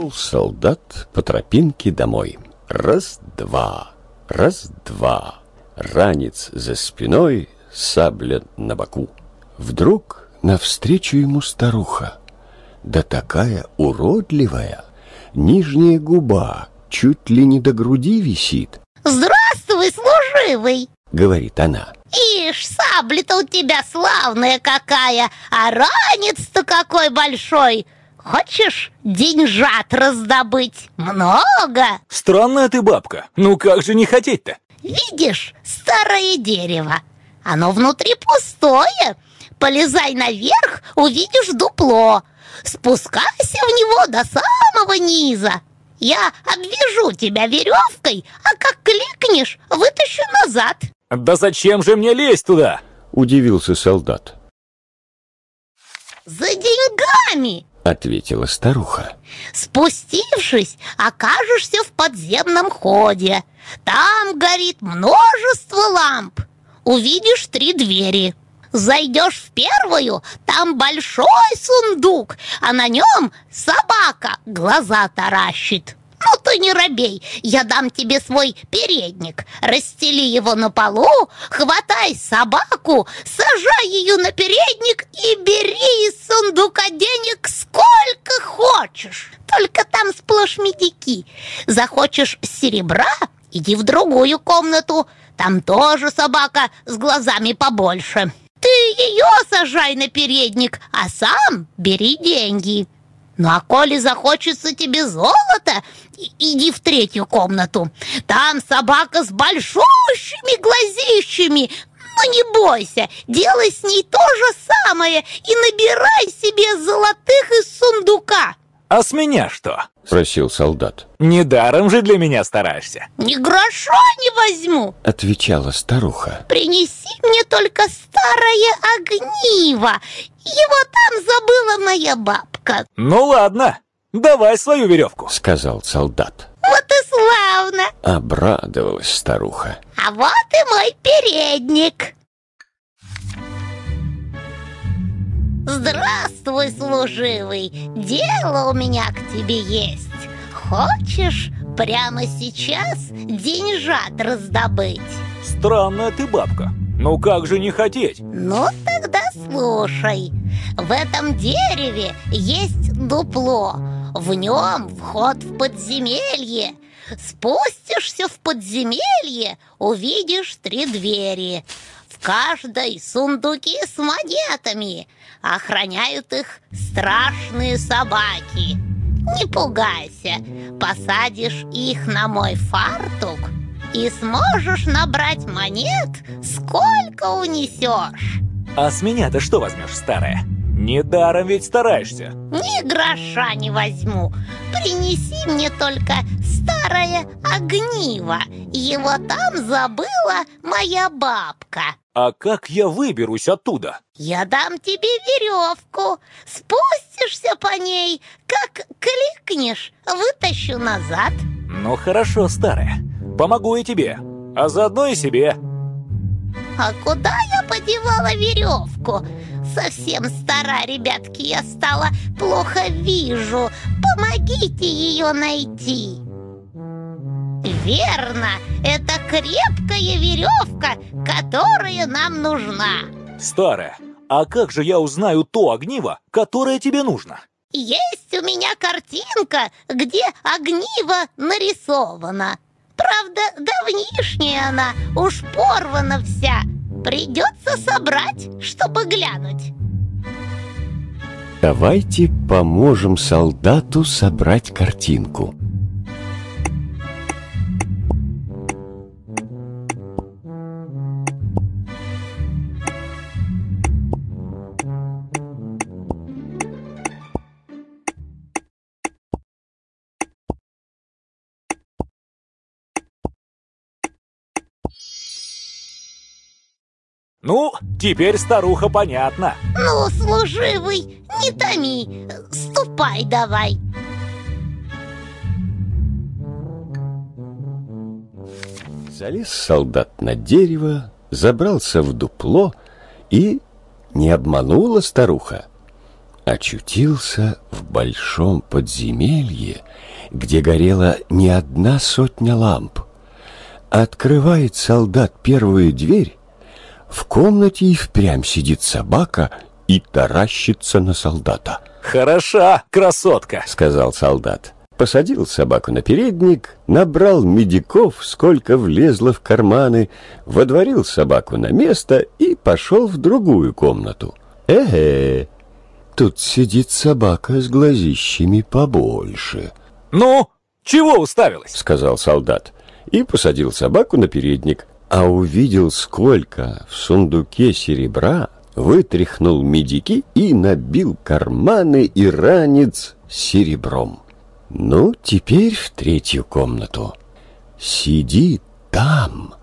Шел солдат по тропинке домой. Раз-два, раз-два. Ранец за спиной, сабля на боку. Вдруг навстречу ему старуха. Да такая уродливая, нижняя губа чуть ли не до груди висит. «Здравствуй, служивый!» — говорит она. «Ишь, сабля-то у тебя славная какая, а ранец-то какой большой! Хочешь деньжат раздобыть? Много!» Странная ты бабка, ну как же не хотеть-то? «Видишь старое дерево? Оно внутри пустое. Полезай наверх, увидишь дупло. Спускайся в него до самого низа. Я обвяжу тебя веревкой, а как кликнешь, вытащу назад». Да зачем же мне лезть туда? Удивился солдат. «За деньгами!» — ответила старуха. «Спустившись, окажешься в подземном ходе. Там горит множество ламп. Увидишь 3 двери. Зайдешь в первую, там большой сундук, а на нем собака глаза таращит. Ну ты не робей, я дам тебе свой передник. Расстели его на полу, хватай собаку, сажай ее на передник и бери из сундука денег сколько хочешь. Только там сплошь медики. Захочешь серебра — иди в другую комнату. Там тоже собака с глазами побольше. Ты ее сажай на передник, а сам бери деньги. Ну а коли захочется тебе золота, иди в 3-ю комнату. Там собака с большущими глазищами. Ну не бойся, делай с ней то же самое и набирай себе золотых из сундука». А с меня что? Спросил солдат. Недаром же для меня стараешься. «Ни гроша не возьму», отвечала старуха. «Принеси мне только старое огниво. Его там забыла моя бабка». Ну ладно, давай свою веревку, сказал солдат. «Вот и славно!» Обрадовалась старуха. «А вот и мой передник». «Здравствуй, служивый! Дело у меня к тебе есть. Хочешь прямо сейчас деньжат раздобыть?» Странная ты бабка, ну как же не хотеть? «Ну, тогда слушай. В этом дереве есть дупло. В нем вход в подземелье. Спустишься в подземелье, увидишь 3 двери. В каждой сундуки с монетами. Охраняют их страшные собаки. Не пугайся, посадишь их на мой фартук и сможешь набрать монет, сколько унесешь». А с меня-то что возьмешь, старая? Недаром ведь стараешься. «Ни гроша не возьму. Принеси мне только старое огниво. Его там забыла моя бабка». А как я выберусь оттуда? «Я дам тебе веревку. Спустишься по ней, как кликнешь, вытащу назад». Ну хорошо, старая, помогу и тебе, а заодно и себе. «А куда я подевала веревку? Совсем стара, ребятки, я стала, плохо вижу. Помогите ее найти». «Верно, это крепкая веревка, которая нам нужна». Старая, а как же я узнаю то огниво, которое тебе нужно? «Есть у меня картинка, где огниво нарисовано. Правда, давнишняя она, уж порвана вся. Придется собрать, чтобы глянуть». Давайте поможем солдату собрать картинку. Ну, теперь старуха понятна. «Ну, служивый, не томи, ступай давай». Залез солдат на дерево, забрался в дупло, и не обманула старуха. очутился в большом подземелье, где горела не одна сотня ламп. Открывает солдат первую дверь, в комнате и впрямь сидит собака и таращится на солдата. «Хороша, красотка!» — сказал солдат. Посадил собаку на передник, набрал медиков, сколько влезло в карманы, водворил собаку на место и пошел в другую комнату. Тут сидит собака с глазищами побольше. «Ну, чего уставилась?» — сказал солдат. И посадил собаку на передник, а увидел, сколько в сундуке серебра, вытряхнул медики и набил карманы и ранец серебром. Ну, теперь в третью комнату. Сидит там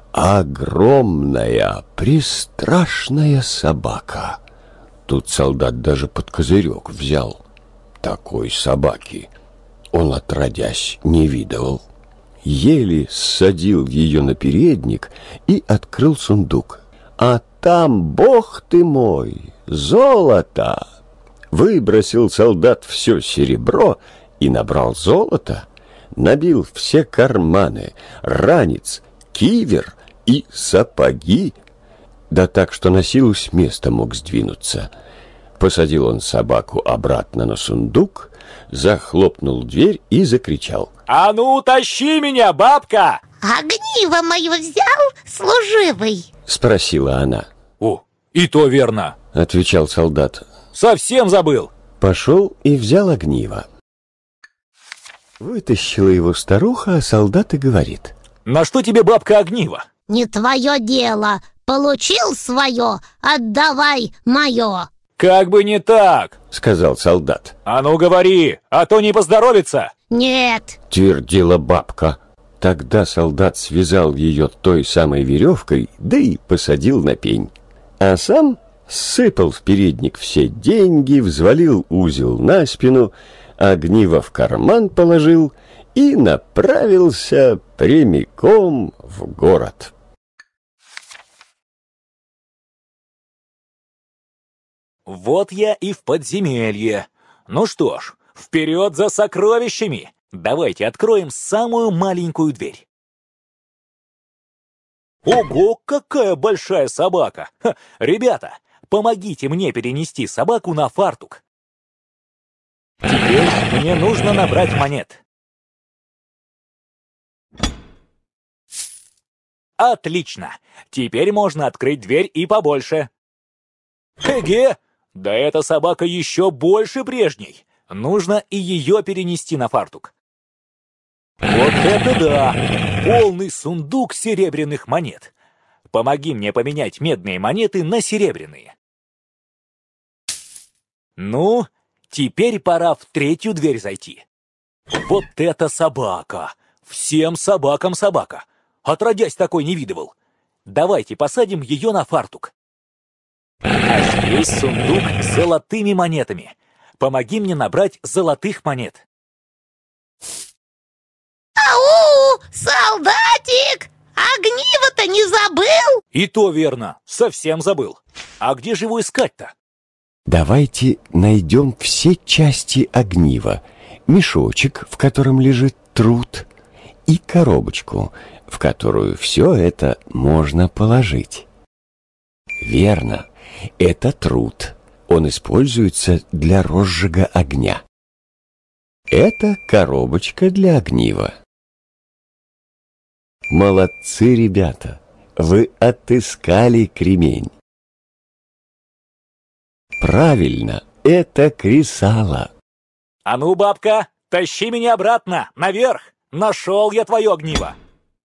огромная, престрашная собака. Тут солдат даже под козырек взял. Такой собаки он отродясь не видывал. Еле ссадил ее на передник и открыл сундук. А там, бог ты мой, золото! Выбросил солдат все серебро и набрал золото, набил все карманы, ранец, кивер и сапоги, да так, что на силу с места мог сдвинуться. Посадил он собаку обратно на сундук, захлопнул дверь и закричал: «А ну, тащи меня, бабка!» Огниво мое взял, служивый? Спросила она. «О, и то верно!» — отвечал солдат. «Совсем забыл!» Пошел и взял огниво. Вытащила его старуха, а солдат и говорит: «На что тебе, бабка, огниво?» Не твое дело. Получил свое, отдавай мое. «Как бы не так!» — сказал солдат. «А ну говори, а то не поздоровится!» Нет. — твердила бабка. Тогда солдат связал ее той самой веревкой, да и посадил на пень. А сам сыпал в передник все деньги, взвалил узел на спину, огниво в карман положил и направился прямиком в город. Вот я и в подземелье. Ну что ж, вперед за сокровищами! Давайте откроем самую маленькую дверь. Ого, какая большая собака! Ха, ребята, помогите мне перенести собаку на фартук. Теперь мне нужно набрать монет. Отлично! Теперь можно открыть дверь и побольше. Эге! Да эта собака еще больше прежней. Нужно и ее перенести на фартук. Вот это да! Полный сундук серебряных монет. Помоги мне поменять медные монеты на серебряные. Ну, теперь пора в третью дверь зайти. Вот это собака! Всем собакам собака! Отродясь такой не видывал. Давайте посадим ее на фартук. А здесь сундук с золотыми монетами. Помоги мне набрать золотых монет. Ау, солдатик! Огниво-то не забыл? И то верно, совсем забыл. А где же его искать-то? Давайте найдем все части огнива: мешочек, в котором лежит труд, и коробочку, в которую все это можно положить. Верно, это труд. Он используется для розжига огня. Это коробочка для огнива. Молодцы, ребята! Вы отыскали кремень. Правильно, это кресало. А ну, бабка, тащи меня обратно, наверх! Нашел я твое огниво!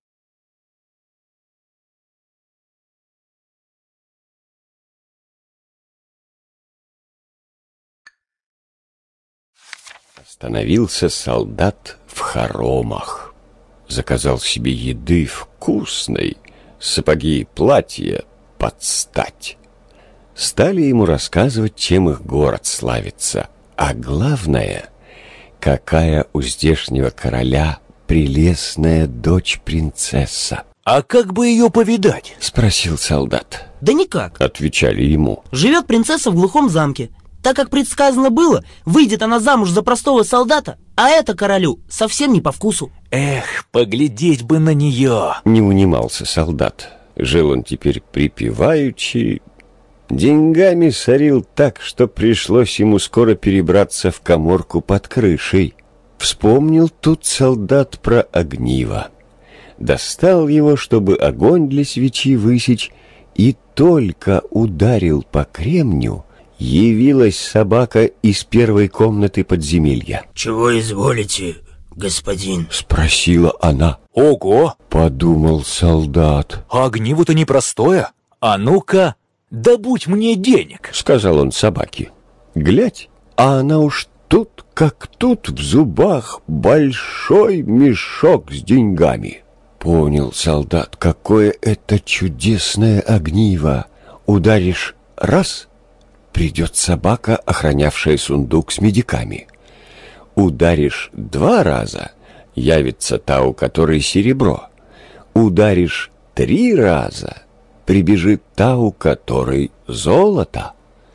Остановился солдат в хоромах. Заказал себе еды вкусной, сапоги и платья под стать. Стали ему рассказывать, чем их город славится, а главное, какая у здешнего короля прелестная дочь-принцесса. А как бы ее повидать? Спросил солдат. Да никак. Отвечали ему. Живет принцесса в глухом замке. Так как предсказано было, выйдет она замуж за простого солдата, а это королю совсем не по вкусу. Эх, поглядеть бы на нее. Не унимался солдат. Жил он теперь припеваючи, деньгами сорил так, что пришлось ему скоро перебраться в каморку под крышей. Вспомнил тут солдат про огниво. Достал его, чтобы огонь для свечи высечь, и только ударил по кремню, явилась собака из первой комнаты подземелья. «Чего изволите, господин?» — спросила она. Ого! — подумал солдат. А огниво-то непростое. А ну-ка, добудь мне денег. — сказал он собаке. Глядь, а она уж тут как тут в зубах большой мешок с деньгами. Понял солдат, какое это чудесное огниво. Ударишь раз — придет собака, охранявшая сундук с медиками. Ударишь 2 раза — явится та, у которой серебро. Ударишь 3 раза — прибежит та, у которой золото.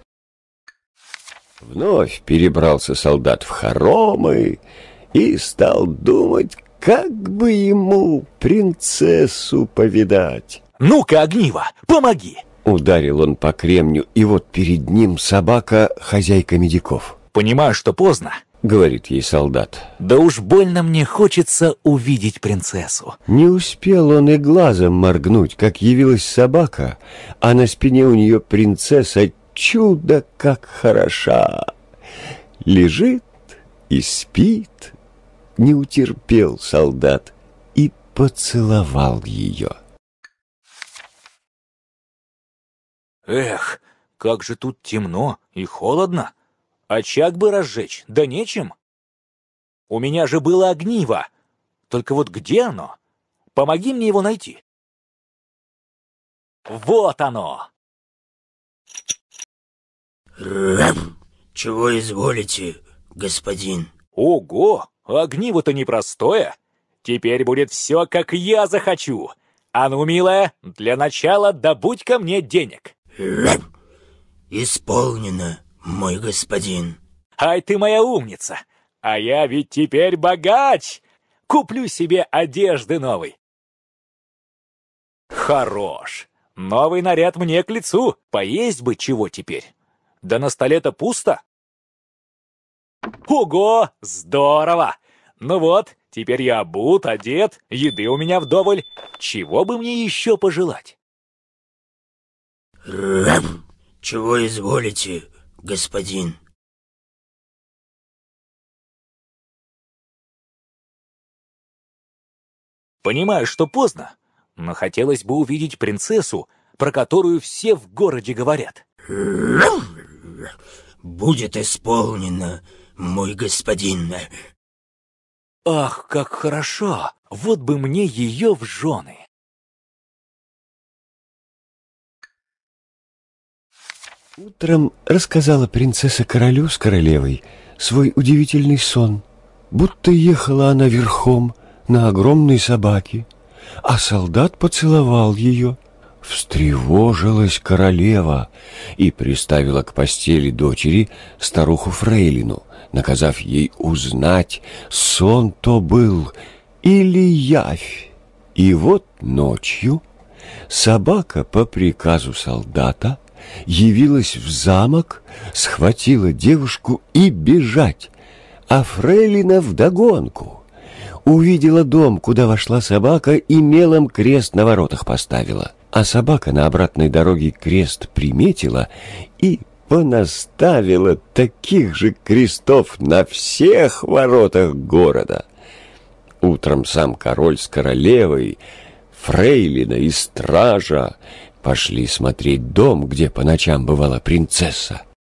Вновь перебрался солдат в хоромы и стал думать, как бы ему принцессу повидать. Ну-ка, огниво, помоги. Ударил он по кремню, и вот перед ним собака, хозяйка медиков. Понимаю, что поздно, Говорит ей солдат. да уж больно мне хочется увидеть принцессу. Не успел он и глазом моргнуть, как явилась собака, а на спине у нее принцесса, чудо как хороша. Лежит и спит. Не утерпел солдат и поцеловал ее. Эх, как же тут темно и холодно. Очаг бы разжечь, да нечем. У меня же было огниво. Только вот где оно? Помоги мне его найти. Вот оно! Чего изволите, господин? Ого, огниво-то непростое. Теперь будет все, как я захочу. А ну, милая, для начала добудь ко мне денег. Исполнено, мой господин. Ай ты моя умница! А я ведь теперь богач! Куплю себе одежды новой. Хорош! Новый наряд мне к лицу. Поесть бы чего теперь? Да на столе-то пусто. Ого! Здорово! Ну вот, теперь я обут, одет, еды у меня вдоволь. Чего бы мне еще пожелать? Чего изволите, господин? Понимаю, что поздно, но хотелось бы увидеть принцессу, про которую все в городе говорят. Будет исполнено, мой господин. Ах, как хорошо! Вот бы мне ее в жены! Утром рассказала принцесса королю с королевой свой удивительный сон, будто ехала она верхом на огромной собаке, а солдат поцеловал ее. Встревожилась королева и приставила к постели дочери старуху Фрейлину, наказав ей узнать, сон то был или явь. И вот ночью собака по приказу солдата явилась в замок, схватила девушку и бежать, а Фрейлина вдогонку. Увидела дом, куда вошла собака, и мелом крест на воротах поставила. А собака на обратной дороге крест приметила и понаставила таких же крестов на всех воротах города. Утром сам король с королевой, Фрейлина и стража пошли смотреть дом, где по ночам бывала принцесса.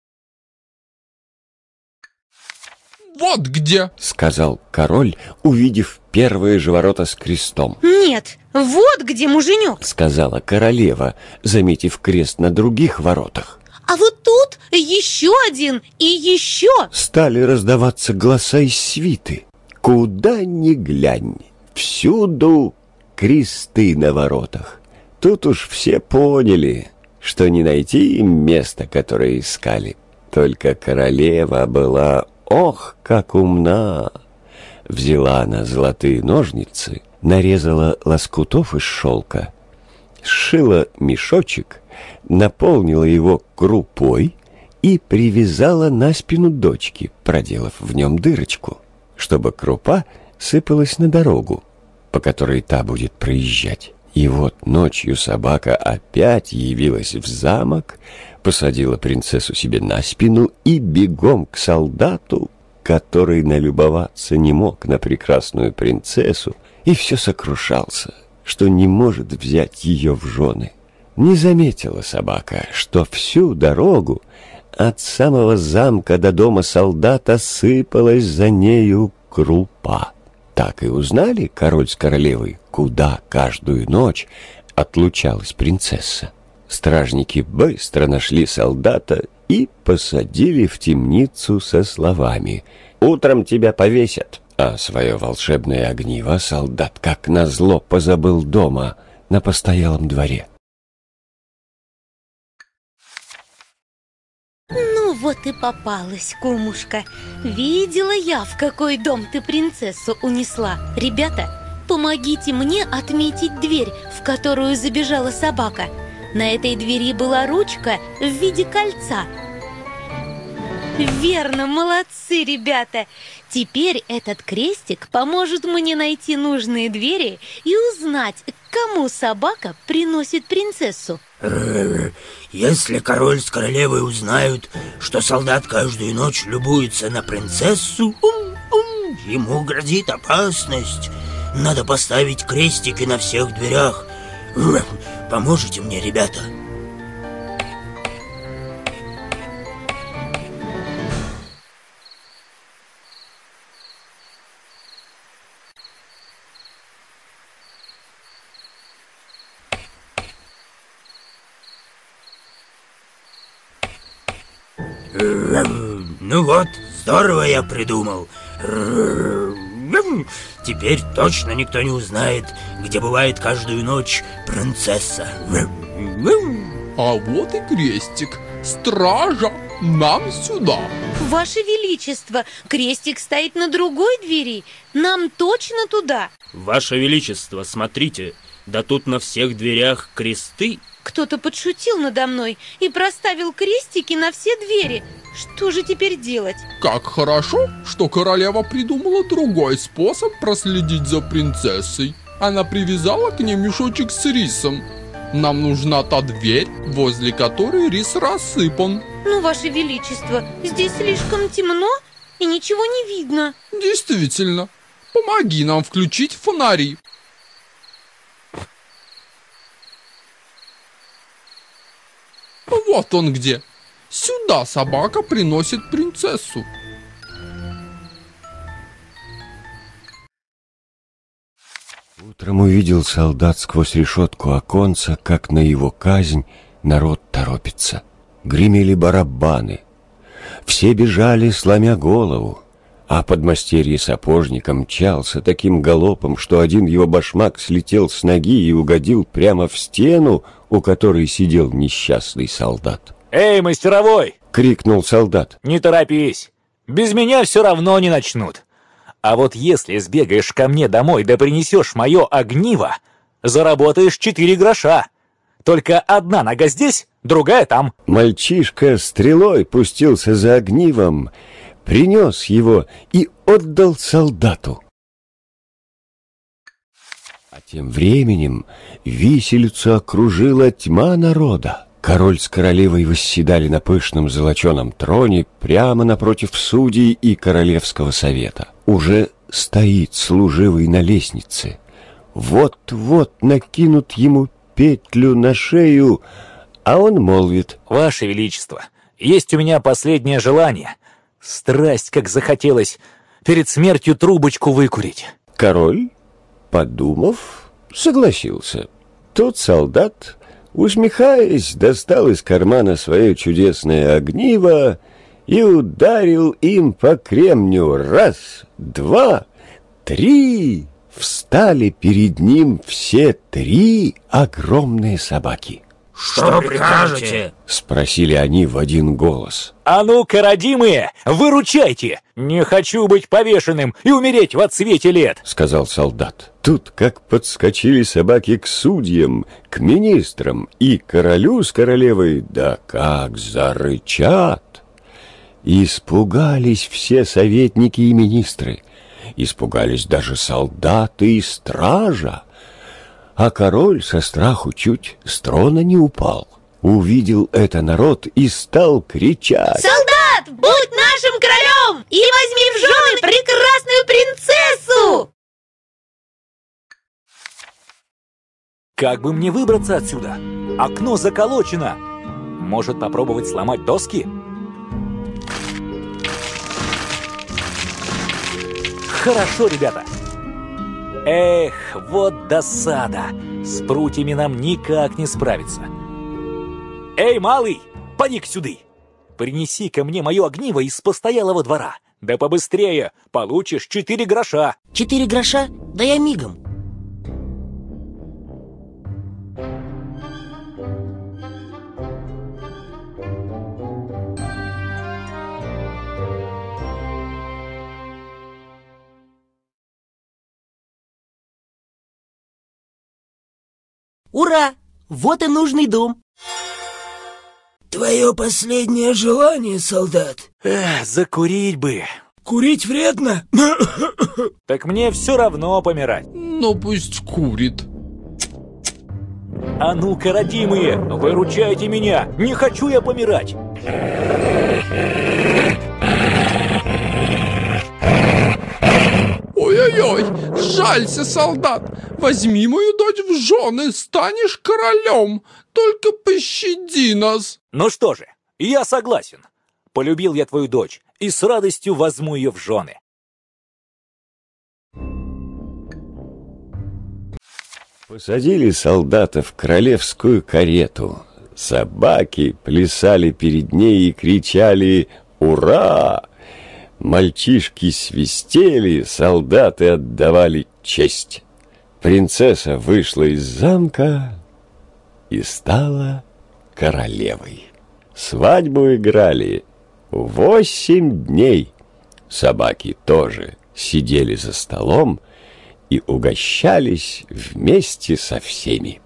«Вот где!» — сказал король, увидев первые же ворота с крестом. Нет, вот где муженек. — сказала королева, заметив крест на других воротах. А вот тут еще один и еще. Стали раздаваться голоса из свиты. Куда ни глянь, всюду кресты на воротах. Тут уж все поняли, что не найти им места, которое искали. Только королева была, ох, как умна! Взяла она золотые ножницы, нарезала лоскутов из шелка, сшила мешочек, наполнила его крупой и привязала на спину дочки, проделав в нем дырочку, чтобы крупа сыпалась на дорогу, по которой та будет проезжать. И вот ночью собака опять явилась в замок, посадила принцессу себе на спину и бегом к солдату, который налюбоваться не мог на прекрасную принцессу, и все сокрушался, что не может взять ее в жены. Не заметила собака, что всю дорогу от самого замка до дома солдата сыпалась за нею крупа. Так и узнали король с королевой, куда каждую ночь отлучалась принцесса. Стражники быстро нашли солдата и посадили в темницу со словами: «Утром тебя повесят». А свое волшебное огниво солдат, как назло, позабыл дома на постоялом дворе. Ну вот и попалась, кумушка. Видела я, в какой дом ты принцессу унесла. Ребята, помогите мне отметить дверь, в которую забежала собака. На этой двери была ручка в виде кольца. Верно, молодцы, ребята! Теперь этот крестик поможет мне найти нужные двери и узнать, к кому собака приносит принцессу. Если король с королевой узнают, что солдат каждую ночь любуется на принцессу, ему грозит опасность. Надо поставить крестики на всех дверях. Поможете мне, ребята? Ну вот, здорово я придумал. Теперь точно никто не узнает, где бывает каждую ночь принцесса. А вот и крестик. Стража, нам сюда. Ваше Величество, крестик стоит на другой двери. Нам точно туда. Ваше Величество, смотрите, да тут на всех дверях кресты. Кто-то подшутил надо мной и проставил крестики на все двери. Что же теперь делать? Как хорошо, что королева придумала другой способ проследить за принцессой. Она привязала к ней мешочек с рисом. Нам нужна та дверь, возле которой рис рассыпан. Ну, Ваше Величество, здесь слишком темно и ничего не видно. Действительно, помоги нам включить фонари. Вот он где. Сюда собака приносит принцессу. Утром увидел солдат сквозь решетку оконца, как на его казнь народ торопится. Гремели барабаны. Все бежали, сломя голову, а подмастерье сапожника мчался таким галопом, что один его башмак слетел с ноги и угодил прямо в стену, у которой сидел несчастный солдат. «Эй, мастеровой!» — крикнул солдат. «Не торопись, без меня все равно не начнут. А вот если сбегаешь ко мне домой да принесешь мое огниво, заработаешь 4 гроша. Только одна нога здесь, другая там». Мальчишка стрелой пустился за огнивом, принес его и отдал солдату. А тем временем виселицу окружила тьма народа. Король с королевой восседали на пышном золоченом троне прямо напротив судей и королевского совета. Уже стоит служивый на лестнице. Вот-вот накинут ему петлю на шею, а он молвит: «Ваше Величество, есть у меня последнее желание. Страсть, как захотелось перед смертью трубочку выкурить». Король, подумав, согласился. Тот солдат, усмехаясь, достал из кармана свое чудесное огниво и ударил им по кремню. Раз, два, три. Встали перед ним все 3 огромные собаки. Что прикажете? Спросили они в один голос. А ну-ка, родимые, выручайте! Не хочу быть повешенным и умереть в отсвете лет!» Сказал солдат. Тут как подскочили собаки к судьям, к министрам и королю с королевой, да как зарычат! Испугались все советники и министры, испугались даже солдаты и стража. А король со страху чуть с трона не упал. Увидел это народ и стал кричать: Солдат, будь нашим королем и возьми в жены прекрасную принцессу! Как бы мне выбраться отсюда? Окно заколочено. Может, попробовать сломать доски? Хорошо, ребята. Эх, вот досада. С прутьями нам никак не справиться. Эй, малый, поди-ка сюды. Принеси ко мне мое огниво из постоялого двора. Да побыстрее, получишь 4 гроша. 4 гроша? Да я мигом. Ура! Вот и нужный дом. Твое последнее желание, солдат? Закурить бы. Курить вредно? Так мне все равно помирать. Ну пусть курит. А ну-ка, родимые, выручайте меня. Не хочу я помирать. Ой-ой-ой, жалься, солдат. Возьми мою дочь в жены, станешь королем. Только пощади нас. Ну что же, я согласен. Полюбил я твою дочь и с радостью возьму ее в жены. Посадили солдата в королевскую карету. Собаки плясали перед ней и кричали «Ура!». Мальчишки свистели, солдаты отдавали честь. Принцесса вышла из замка и стала королевой. Свадьбу играли 8 дней. Собаки тоже сидели за столом и угощались вместе со всеми.